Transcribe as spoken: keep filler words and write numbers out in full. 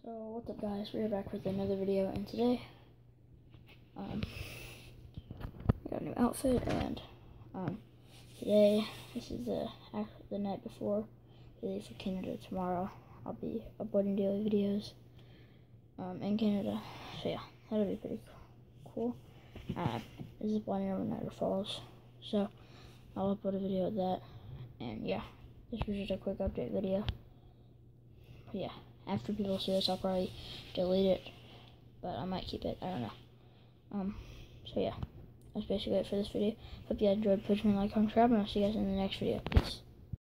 So what's up guys, we are back with another video, and today um I got a new outfit, and um today this is the the night before we leave for Canada. Tomorrow I'll be uploading daily videos um in Canada, so yeah, that'll be pretty cool. Uh, this is Blinding over Niagara Falls, so I'll upload a video of that, and yeah, this was just a quick update video. But yeah, after people see this, I'll probably delete it, but I might keep it, I don't know. Um, so yeah, that's basically it for this video. Hope you guys enjoyed. Please leave a like, comment, subscribe, and I'll see you guys in the next video. Peace.